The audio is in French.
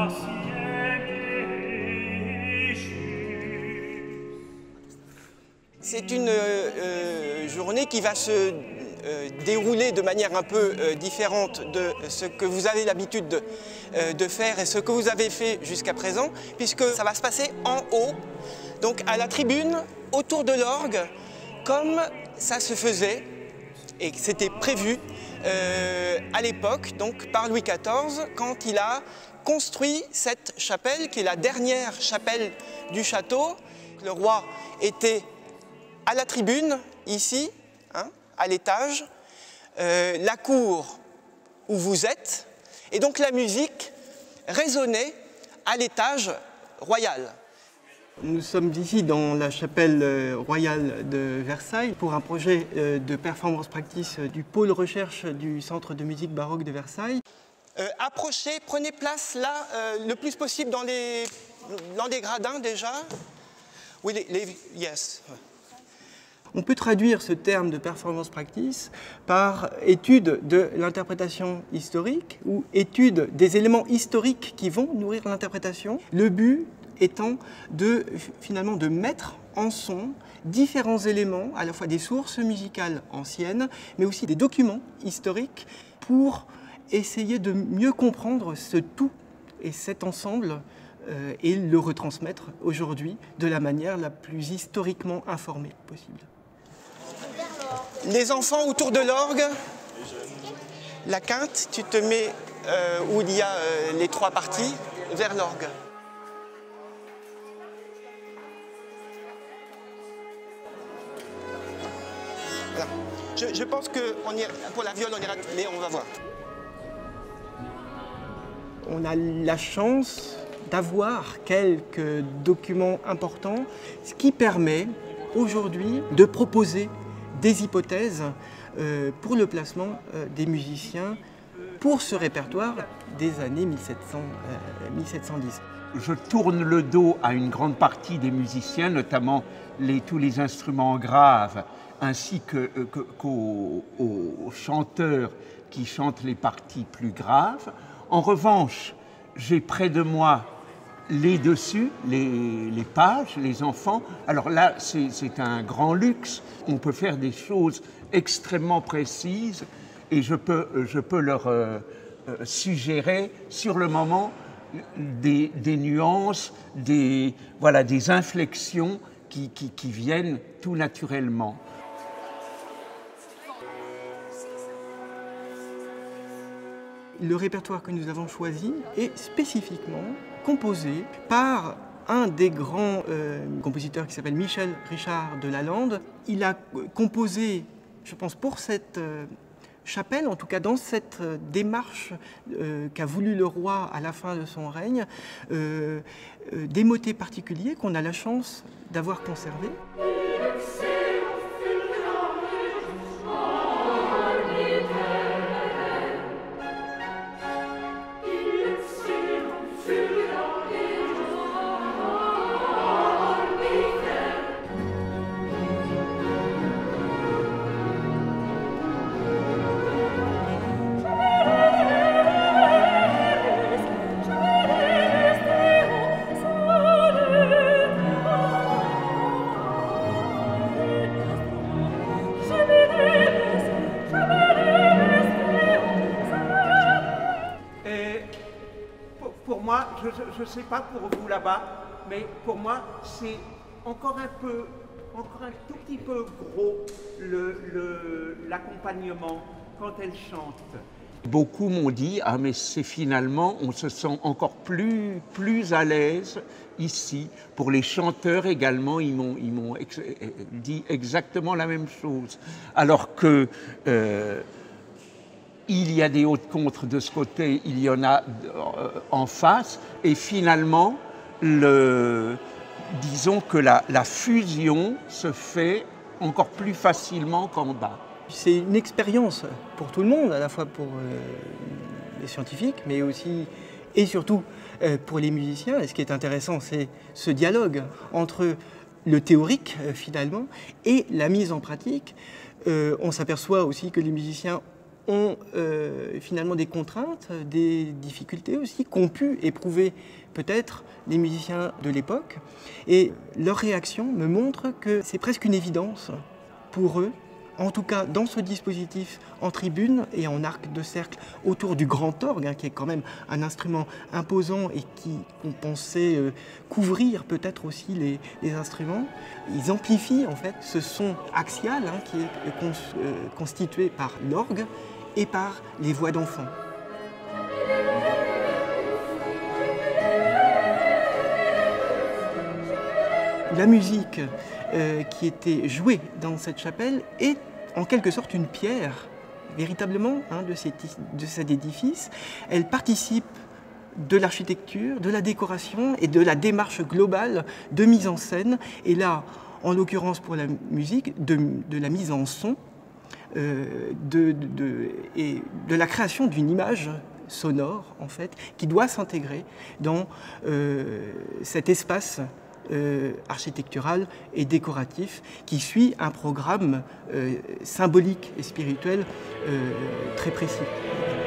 C'est une journée qui va se dérouler de manière un peu différente de ce que vous avez l'habitude de faire et ce que vous avez fait jusqu'à présent, puisque ça va se passer en haut, donc à la tribune, autour de l'orgue, comme ça se faisait et que c'était prévu à l'époque, donc par Louis XIV, quand il a construit cette chapelle, qui est la dernière chapelle du château. Le roi était à la tribune, ici, hein, à l'étage, la cour où vous êtes, et donc la musique résonnait à l'étage royal. Nous sommes ici dans la chapelle royale de Versailles pour un projet de performance practice du pôle recherche du Centre de musique baroque de Versailles. Approchez, prenez place là, le plus possible dans les gradins déjà. Oui, yes. On peut traduire ce terme de performance practice par étude de l'interprétation historique ou étude des éléments historiques qui vont nourrir l'interprétation. Le but étant finalement de mettre en son différents éléments, à la fois des sources musicales anciennes, mais aussi des documents historiques pour essayer de mieux comprendre ce tout et cet ensemble et le retransmettre aujourd'hui de la manière la plus historiquement informée possible. Les enfants autour de l'orgue, la quinte, tu te mets où il y a les trois parties, vers l'orgue. Voilà. Je pense que pour la viole, on ira, mais on va voir. On a la chance d'avoir quelques documents importants, ce qui permet aujourd'hui de proposer des hypothèses pour le placement des musiciens pour ce répertoire des années 1710. Je tourne le dos à une grande partie des musiciens, notamment tous les instruments graves, ainsi qu'aux chanteurs qui chantent les parties plus graves. En revanche, j'ai près de moi les dessus, les pages, les enfants. Alors là, c'est un grand luxe. On peut faire des choses extrêmement précises et je peux leur suggérer sur le moment des nuances, des inflexions qui viennent tout naturellement. Le répertoire que nous avons choisi est spécifiquement composé par un des grands compositeurs qui s'appelle Michel Richard de Lalande. Il a composé, je pense, pour cette chapelle, en tout cas dans cette démarche qu'a voulu le roi à la fin de son règne, des motets particuliers qu'on a la chance d'avoir conservés. Je ne sais pas pour vous là-bas, mais pour moi, c'est encore un tout petit peu gros l'accompagnement quand elle chante. Beaucoup m'ont dit, ah mais c'est finalement, on se sent encore plus à l'aise ici. Pour les chanteurs également, ils m'ont dit exactement la même chose. Alors que il y a des hautes contres de ce côté, il y en a en face, et finalement, disons que la fusion se fait encore plus facilement qu'en bas. C'est une expérience pour tout le monde, à la fois pour les scientifiques, mais aussi et surtout pour les musiciens. Et ce qui est intéressant, c'est ce dialogue entre le théorique, finalement, et la mise en pratique. On s'aperçoit aussi que les musiciens ont finalement des contraintes, des difficultés aussi, qu'ont pu éprouver peut-être les musiciens de l'époque. Et leur réaction me montre que c'est presque une évidence pour eux, en tout cas dans ce dispositif en tribune et en arc de cercle autour du grand orgue, hein, qui est quand même un instrument imposant et qu'on pensait couvrir peut-être aussi les instruments. Ils amplifient en fait ce son axial, hein, qui est constitué par l'orgue et par les voix d'enfants. La musique qui était jouée dans cette chapelle est en quelque sorte une pierre, véritablement, hein, de cet édifice. Elle participe de l'architecture, de la décoration et de la démarche globale de mise en scène. Et là, en l'occurrence pour la musique, de la mise en son et de la création d'une image sonore, en fait, qui doit s'intégrer dans cet espace architectural et décoratif qui suit un programme symbolique et spirituel très précis.